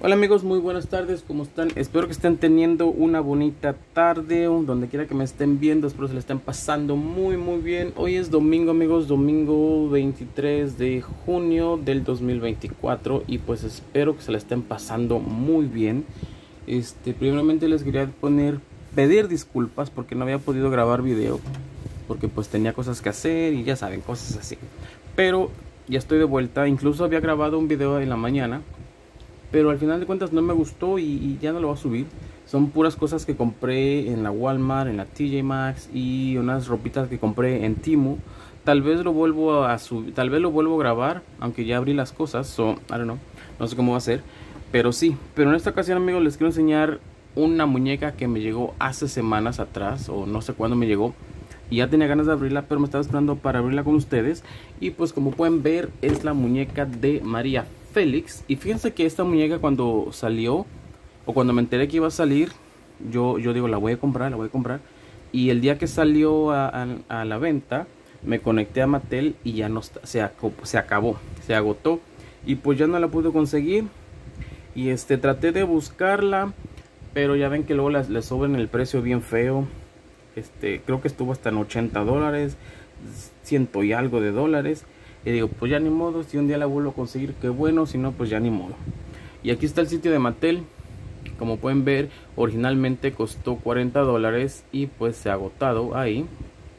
Hola amigos, muy buenas tardes, ¿cómo están? Espero que estén teniendo una bonita tarde, donde quiera que me estén viendo, espero se la estén pasando muy bien. Hoy es domingo amigos, domingo 23 de junio del 2024 y pues espero que se la estén pasando muy bien. Primeramente les quería pedir disculpas porque no había podido grabar video, porque pues tenía cosas que hacer y ya saben, cosas así. Pero ya estoy de vuelta, incluso había grabado un video en la mañana, pero al final de cuentas no me gustó y ya no lo voy a subir. Son puras cosas que compré en la Walmart, en la TJ Maxx y unas ropitas que compré en Temu. Tal vez lo vuelvo a subir, tal vez lo vuelvo a grabar, aunque ya abrí las cosas, I don't know, no sé cómo va a ser. Pero sí, pero en esta ocasión amigos les quiero enseñar una muñeca que me llegó hace semanas atrás, o no sé cuándo me llegó. Y ya tenía ganas de abrirla, pero me estaba esperando para abrirla con ustedes. Y pues como pueden ver, es la muñeca de María Félix. Y fíjense que esta muñeca cuando salió, o cuando me enteré que iba a salir, yo digo, la voy a comprar. Y el día que salió a la venta, me conecté a Mattel y ya no está, se acabó, se agotó. Y pues ya no la pude conseguir. Y traté de buscarla, pero ya ven que luego le suben el precio bien feo. Creo que estuvo hasta en $80, 100 y algo de dólares. Y digo, pues ya ni modo, si un día la vuelvo a conseguir, qué bueno, si no, pues ya ni modo. Y aquí está el sitio de Mattel. Como pueden ver, originalmente costó $40 y pues se ha agotado ahí.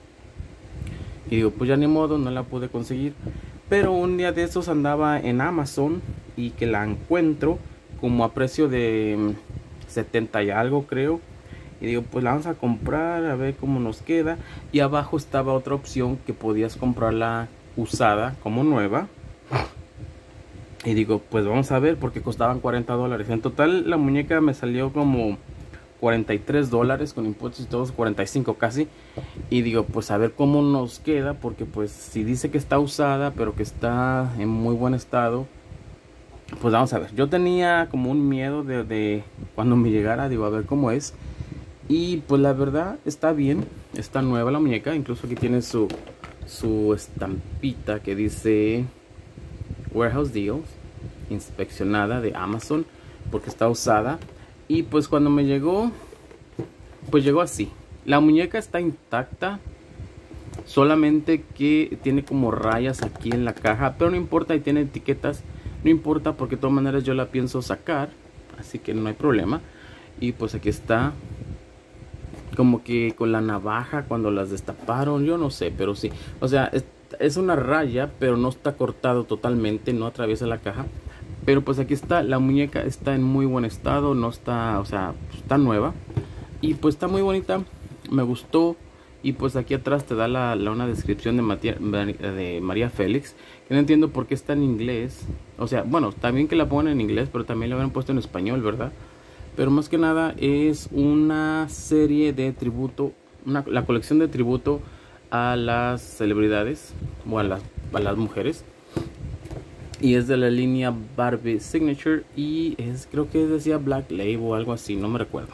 Y digo, pues ya ni modo, no la pude conseguir. Pero un día de esos andaba en Amazon y que la encuentro como a precio de 70 y algo creo. Y digo, pues la vamos a comprar a ver cómo nos queda. Y abajo estaba otra opción que podías comprarla usada como nueva. Y digo, pues vamos a ver, porque costaban $40. En total la muñeca me salió como $43 con impuestos y todos, 45 casi. Y digo, pues a ver cómo nos queda, porque pues si dice que está usada pero que está en muy buen estado, pues vamos a ver. Yo tenía como un miedo de cuando me llegara, digo, a ver cómo es. Y pues la verdad está bien, está nueva la muñeca. Incluso aquí tiene su estampita que dice Warehouse Deals, inspeccionada de Amazon, porque está usada. Y pues cuando me llegó, pues llegó así. La muñeca está intacta, solamente que tiene como rayas aquí en la caja, pero no importa, y tiene etiquetas, no importa, porque de todas maneras yo la pienso sacar, así que no hay problema. Y pues aquí está, como que con la navaja cuando las destaparon, yo no sé, pero sí, o sea, es una raya, pero no está cortado totalmente, no atraviesa la caja. Pero pues aquí está, la muñeca está en muy buen estado, no está, o sea, está nueva. Y pues está muy bonita, me gustó. Y pues aquí atrás te da una descripción de María Félix, que no entiendo por qué está en inglés. O sea, bueno, también que la pongan en inglés, pero también la habían puesto en español, ¿verdad? Pero más que nada es una serie de tributo, la colección de tributo a las celebridades o a las mujeres. Y es de la línea Barbie Signature y creo que decía Black Label o algo así, no me recuerdo.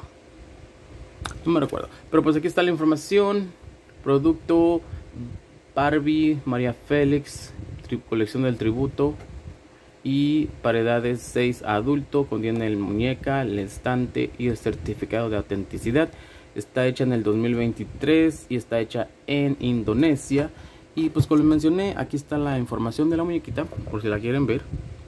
Pero pues aquí está la información. Producto Barbie María Félix, colección del tributo. Y para edades 6 a adulto, contiene el muñeca, el estante y el certificado de autenticidad. Está hecha en el 2023 y está hecha en Indonesia. Y pues como les mencioné, aquí está la información de la muñequita, por si la quieren ver.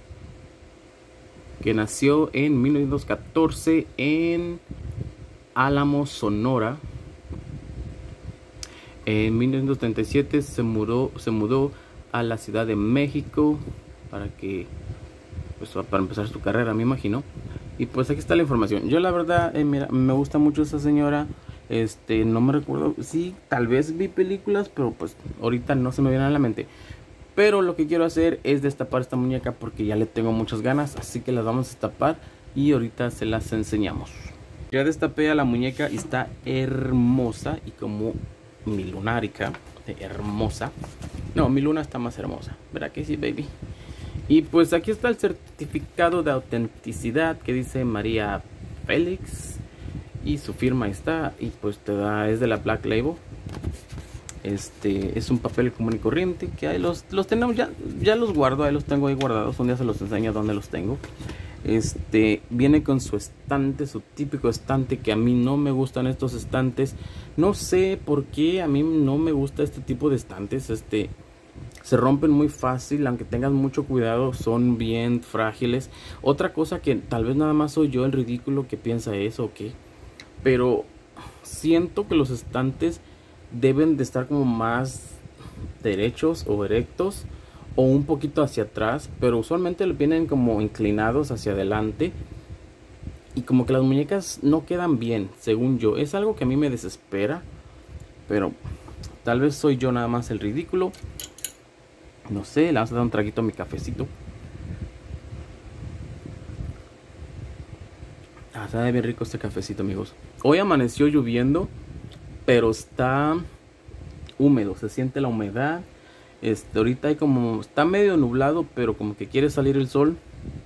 Que nació en 1914 en Álamo, Sonora. En 1937 se mudó a la Ciudad de México para empezar su carrera, me imagino. Y pues aquí está la información. Yo la verdad, mira, me gusta mucho esa señora. No me recuerdo, sí, tal vez vi películas, pero pues ahorita no se me viene a la mente. Pero lo que quiero hacer es destapar esta muñeca porque ya le tengo muchas ganas, así que las vamos a destapar y ahorita se las enseñamos. Ya destapé a la muñeca y está hermosa y como mi lunárica, hermosa. No, mi luna está más hermosa, ¿verdad que sí, baby? Y pues aquí está el certificado de autenticidad que dice María Félix. Y su firma está, y pues es de la Black Label. Es un papel común y corriente que ahí los tenemos, ya los guardo, ahí los tengo ahí guardados. Un día se los enseño dónde los tengo. Viene con su estante, su típico estante, que a mí no me gustan estos estantes. No sé por qué a mí no me gusta este tipo de estantes. Se rompen muy fácil, aunque tengas mucho cuidado, son bien frágiles. Otra cosa que tal vez nada más soy yo el ridículo que piensa eso, ¿ok? Pero siento que los estantes deben de estar como más derechos o erectos, o un poquito hacia atrás, pero usualmente vienen como inclinados hacia adelante, y como que las muñecas no quedan bien, según yo. Es algo que a mí me desespera, pero tal vez soy yo nada más el ridículo. No sé, le vamos a dar un traguito a mi cafecito. Sabe bien rico este cafecito, amigos. Hoy amaneció lloviendo, pero está húmedo, se siente la humedad. Ahorita hay como, está medio nublado, pero como que quiere salir el sol.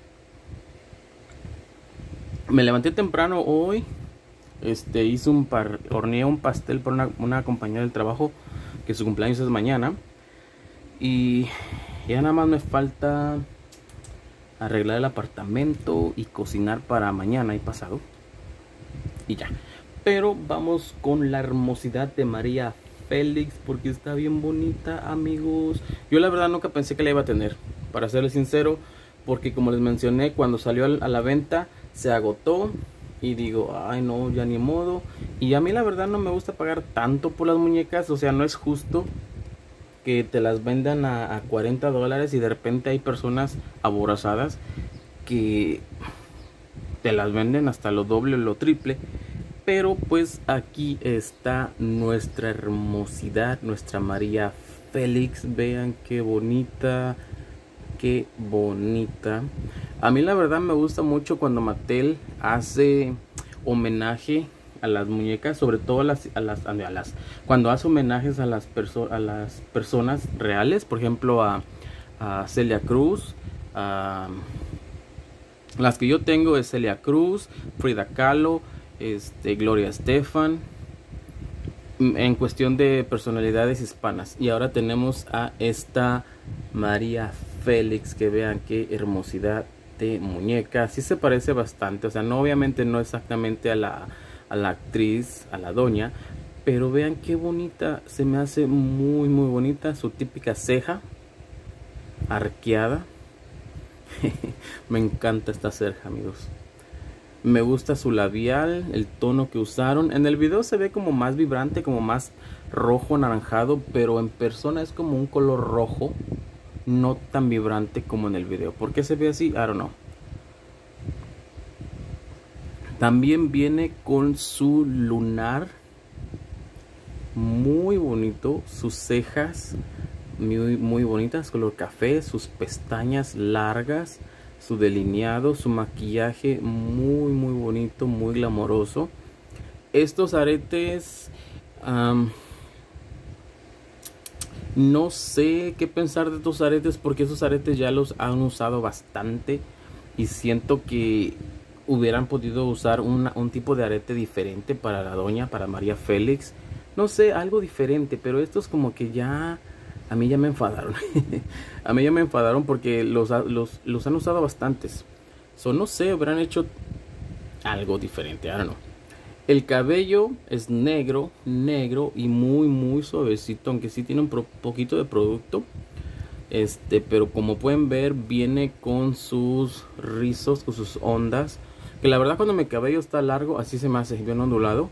Me levanté temprano hoy. Horneé un pastel para una compañera del trabajo, que su cumpleaños es mañana. Y ya nada más me falta arreglar el apartamento y cocinar para mañana y pasado. Y ya. Pero vamos con la hermosidad de María Félix, porque está bien bonita, amigos. Yo la verdad nunca pensé que la iba a tener, para serles sincero, porque como les mencioné, cuando salió a la venta se agotó. Y digo, ay no, ya ni modo. Y a mí la verdad no me gusta pagar tanto por las muñecas. O sea, no es justo que te las vendan a $40 y de repente hay personas aborazadas que te las venden hasta lo doble o lo triple. Pero pues aquí está nuestra hermosidad, nuestra María Félix. Vean qué bonita, qué bonita. A mí la verdad me gusta mucho cuando Mattel hace homenaje a las muñecas, sobre todo cuando hace homenajes a las personas reales. Por ejemplo a Celia Cruz. Las que yo tengo es Celia Cruz, Frida Kahlo, Gloria Estefan, en cuestión de personalidades hispanas. Y ahora tenemos a esta María Félix, que vean qué hermosidad de muñeca. Sí se parece bastante, o sea, no, obviamente no exactamente a la actriz, a la doña, pero vean qué bonita, se me hace muy muy bonita. Su típica ceja arqueada. Me encanta esta ceja, amigos. Me gusta su labial, el tono que usaron. En el video se ve como más vibrante, como más rojo anaranjado, pero en persona es como un color rojo, no tan vibrante como en el video. ¿Por qué se ve así? I don't know. También viene con su lunar, muy bonito. Sus cejas muy bonitas, color café. Sus pestañas largas, su delineado, su maquillaje muy bonito, muy glamoroso. Estos aretes, no sé qué pensar de estos aretes, porque esos aretes ya los han usado bastante y siento que hubieran podido usar un tipo de arete diferente para la doña, para María Félix. No sé, algo diferente, pero estos como que ya, a mí ya me enfadaron. A mí ya me enfadaron porque los han usado bastantes. No sé, habrán hecho algo diferente, ahora no. El cabello es negro y muy suavecito, aunque sí tiene un poquito de producto. Pero como pueden ver, viene con sus rizos, con sus ondas. Que la verdad, cuando mi cabello está largo, así se me hace bien ondulado.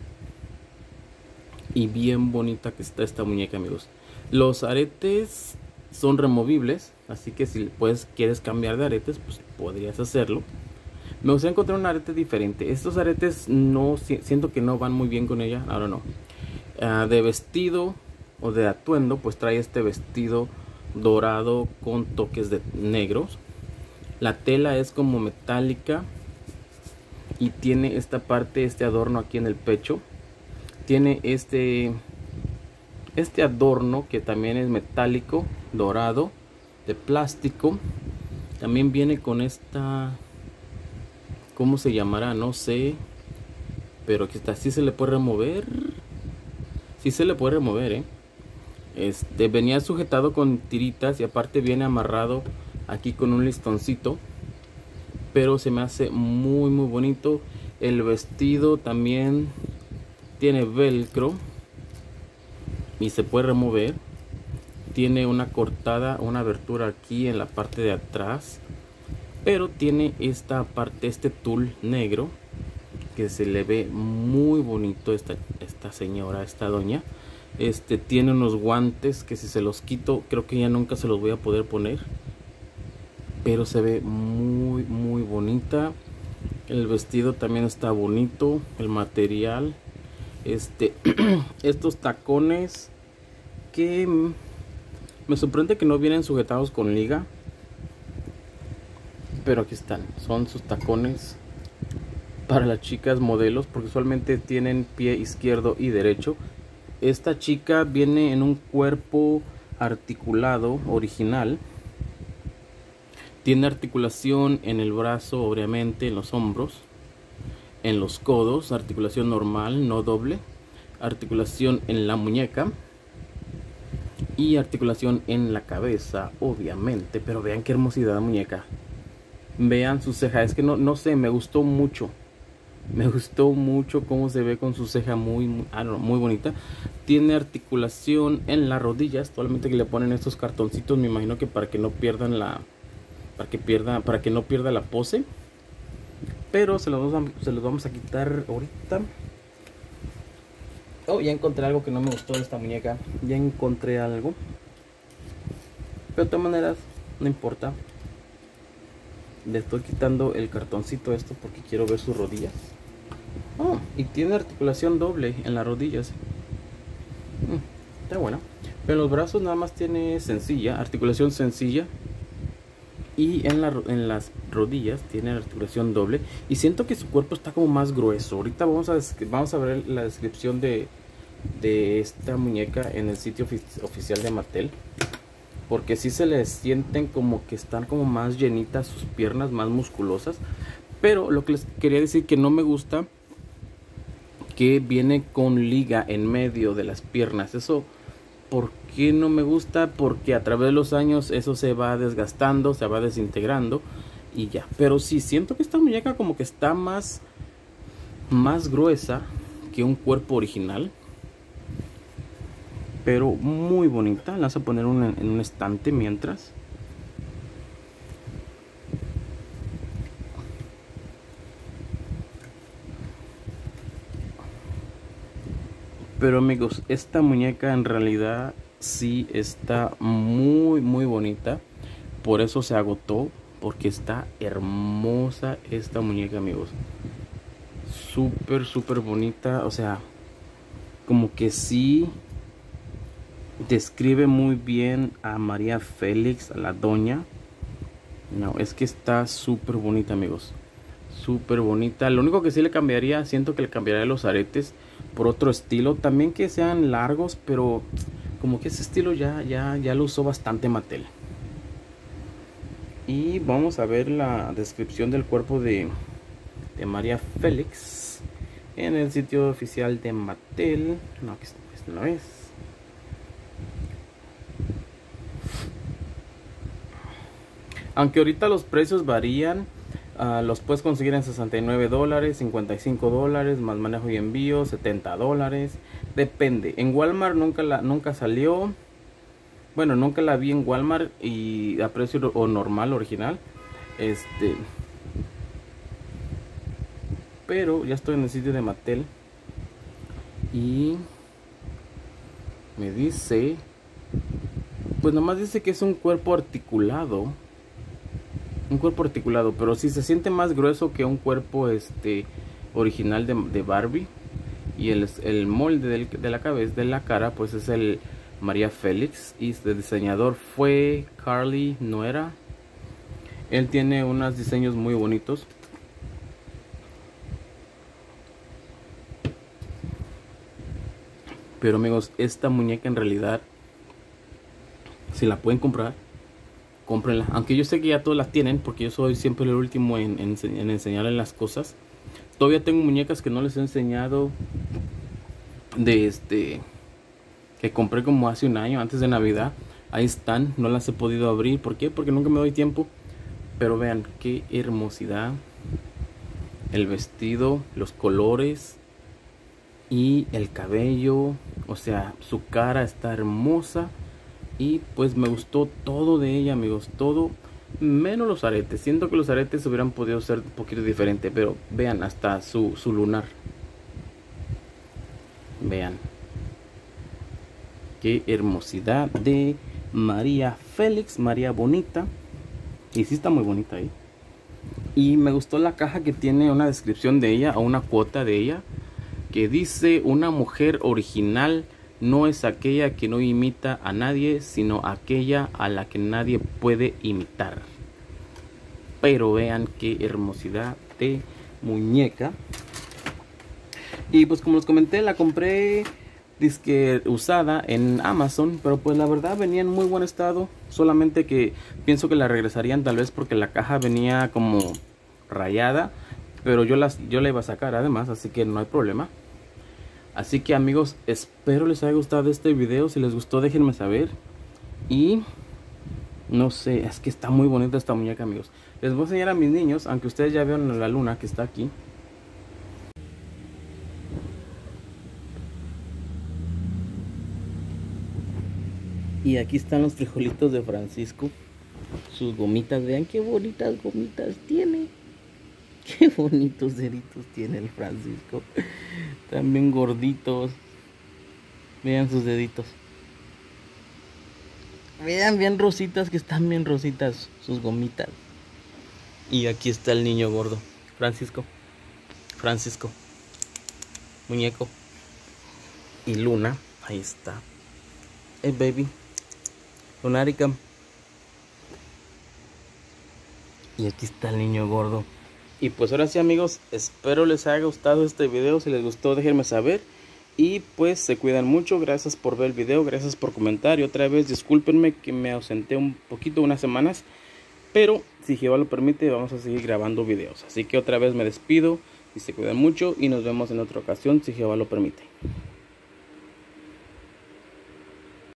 Y bien bonita que está esta muñeca, amigos. Los aretes son removibles, así que si quieres cambiar de aretes, pues podrías hacerlo. Me gustaría encontrar un arete diferente. Estos aretes no siento que no van muy bien con ella. Ahora no. De vestido o de atuendo, pues trae este vestido dorado con toques de negros. La tela es como metálica y tiene esta parte, este adorno aquí en el pecho. Tiene este adorno que también es metálico, dorado, de plástico. También viene con esta, ¿cómo se llamará? No sé, pero que así se le puede remover. Sí se le puede remover, venía sujetado con tiritas y aparte viene amarrado aquí con un listoncito. pero se me hace muy muy bonito. El vestido también tiene velcro y se puede remover. Tiene una cortada, una abertura aquí en la parte de atrás, pero tiene esta parte, este tul negro, que se le ve muy bonito. Esta señora, esta doña, tiene unos guantes que si se los quito creo que ya nunca se los voy a poder poner, pero se ve muy muy bonita. El vestido también está bonito, el material, estos tacones que me sorprende que no vienen sujetados con liga, pero aquí están. Son sus tacones para las chicas modelos, porque usualmente tienen pie izquierdo y derecho. Esta chica viene en un cuerpo articulado original. Tiene articulación en el brazo, obviamente, en los hombros, en los codos, articulación normal, no doble. Articulación en la muñeca y articulación en la cabeza, obviamente. Pero vean qué hermosidad de muñeca. Vean su ceja. Es que no sé, me gustó mucho. Me gustó mucho cómo se ve con su ceja muy bonita. Tiene articulación en las rodillas. Solamente que le ponen estos cartoncitos, me imagino que para que no pierdan la... para que no pierda la pose. Pero se los vamos a quitar ahorita. Oh, ya encontré algo que no me gustó de esta muñeca. Ya encontré algo. Pero de todas maneras, no importa. Le estoy quitando el cartoncito esto porque quiero ver sus rodillas. Oh, y tiene articulación doble en las rodillas. Está bueno. Pero en los brazos nada más tiene sencilla, articulación sencilla. Y en las rodillas tiene articulación doble. Y siento que su cuerpo está como más grueso. Ahorita vamos a ver la descripción de esta muñeca en el sitio oficial de Mattel. Porque sí se les sienten como que están como más llenitas sus piernas, más musculosas. Pero lo que les quería decir que no me gusta que viene con liga en medio de las piernas. Eso, ¿por qué no me gusta? Porque a través de los años eso se va desgastando, se va desintegrando y ya. Pero sí, siento que esta muñeca como que está más gruesa que un cuerpo original. Pero muy bonita. La vas a poner en un estante mientras. Pero amigos, esta muñeca en realidad sí está muy bonita. Por eso se agotó, porque está hermosa esta muñeca, amigos. Súper bonita. O sea, como que sí describe muy bien a María Félix, a la doña. No, es que está súper bonita, amigos. Súper bonita. Lo único que sí le cambiaría, siento que le cambiaría los aretes por otro estilo. También que sean largos, pero como que ese estilo ya lo usó bastante Mattel. Y vamos a ver la descripción del cuerpo de María Félix en el sitio oficial de Mattel. No, este no es. Aunque ahorita los precios varían. Los puedes conseguir en $69, $55, más manejo y envío, $70. Depende. En Walmart nunca salió. Bueno, nunca la vi en Walmart y a precio normal, original. Pero ya estoy en el sitio de Mattel. Y me dice, pues nomás dice que es un cuerpo articulado. Un cuerpo articulado, pero sí se siente más grueso que un cuerpo original de Barbie. Y el molde de la cabeza, de la cara, pues es el María Félix. Y el diseñador fue Carly Noera. Él tiene unos diseños muy bonitos. Pero amigos, esta muñeca en realidad, si la pueden comprar, cómprenla. Aunque yo sé que ya todas las tienen, porque yo soy siempre el último en enseñarles las cosas. Todavía tengo muñecas que no les he enseñado que compré como hace un año, antes de Navidad. Ahí están, no las he podido abrir. ¿Por qué? Porque nunca me doy tiempo. Pero vean qué hermosidad. El vestido, los colores y el cabello. O sea, su cara está hermosa. Y pues me gustó todo de ella, amigos. Todo menos los aretes. Siento que los aretes hubieran podido ser un poquito diferente. Pero vean hasta su lunar. Vean. Qué hermosidad de María Félix. María bonita. Y sí está muy bonita ahí. Y me gustó la caja que tiene una descripción de ella o una cuota de ella. Que dice: una mujer original no es aquella que no imita a nadie, sino aquella a la que nadie puede imitar. Pero vean qué hermosidad de muñeca. Y pues como les comenté, la compré disque usada en Amazon, pero pues la verdad venía en muy buen estado. Solamente que pienso que la regresarían, tal vez porque la caja venía como rayada, pero yo la iba a sacar además, así que no hay problema. Así que amigos, espero les haya gustado este video. Si les gustó, déjenme saber. Y no sé, es que está muy bonita esta muñeca, amigos. Les voy a enseñar a mis niños, aunque ustedes ya vieron la luna que está aquí. Y aquí están los frijolitos de Francisco. Sus gomitas, vean qué bonitas gomitas tiene. Qué bonitos deditos tiene el Francisco. Están bien gorditos. Vean sus deditos. Vean bien rositas, que están bien rositas sus gomitas. Y aquí está el niño gordo. Francisco. Francisco. Muñeco. Y Luna. Ahí está. Hey baby. Lunarica. Y aquí está el niño gordo. Y pues ahora sí, amigos, espero les haya gustado este video. Si les gustó, déjenme saber. Y pues se cuidan mucho. Gracias por ver el video, gracias por comentar. Y otra vez discúlpenme que me ausenté un poquito, unas semanas. Pero si Jehová lo permite, vamos a seguir grabando videos. Así que otra vez me despido y se cuidan mucho. Y nos vemos en otra ocasión si Jehová lo permite.